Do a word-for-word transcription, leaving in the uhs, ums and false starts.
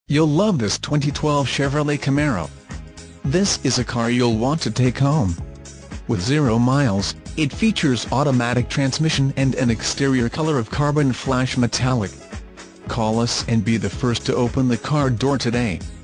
You'll love this twenty twelve Chevrolet Camaro. This is a car you'll want to take home. With zero miles, it features automatic transmission and an exterior color of carbon flash metallic. Call us and be the first to open the car door today.